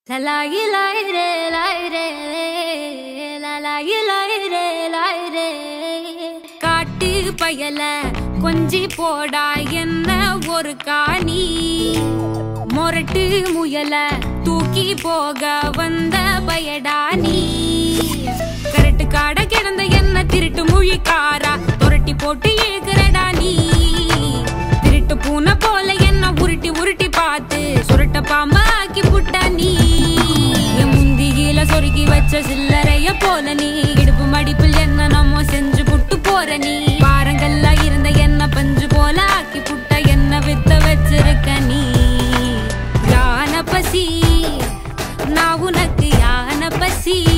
லாயி லாய் ரே லாயி லாய் ரே காட்டு பயல கொஞ்சி போடா என்ன ஒரு காணி மொரட்டு முயல தூக்கி போக வந்த பயடா நீ கரட்டு காட கிடந்த என்ன திருட்டு முழிக்காரா துரட்டி போட்டு இழுக்கிறடா நீ திருட்டு பூனை போல என்ன உருட்டி உருட்டி பார்த்து சுருட்ட பாம்பா ஆக்கி புட்டா நீ முந்தியில சொருகி வச்ச சில்லறைய போல நீ இடுப்பு மடிப்பில் என்ன நம்ம செஞ்சு புட்டு போற நீ பாரங்கள்ல இருந்த என்ன பஞ்சு போல ஆக்கி புட்ட என்ன வித்த வச்சிருக்க நீ யான பசி நான் உனக்கு யான பசி